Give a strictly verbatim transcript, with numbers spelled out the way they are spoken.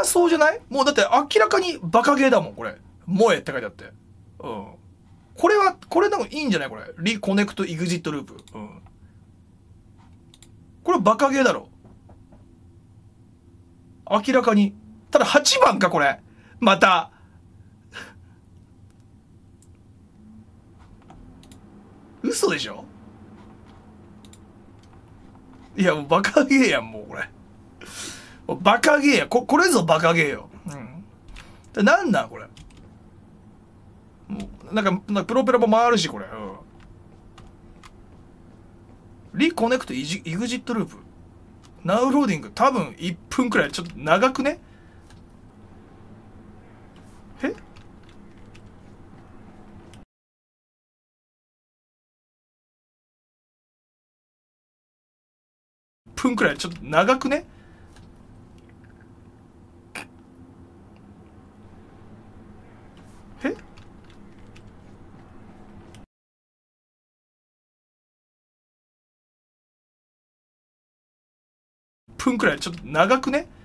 ゃそうじゃない？もうだって明らかにバカゲーだもん、これ。萌えって書いてあって。うん。これは、これなんかいいんじゃないこれ。リコネクトエグジットループ。うん。これバカゲーだろ。明らかに。ただはちばんか、これ。また。嘘でしょ？いや、もうバカゲーやん、もうこれ。もうバカゲーや。こ、これぞバカゲーよ。うん。なんなんこれ。もうなんか、なんかプロペラも回るし、これ。うん。リコネクトエグジットループ。ナウローディング。多分いっぷんくらい。ちょっと長くね？え分くらいちょっと長くね？え分くらいちょっと長くね？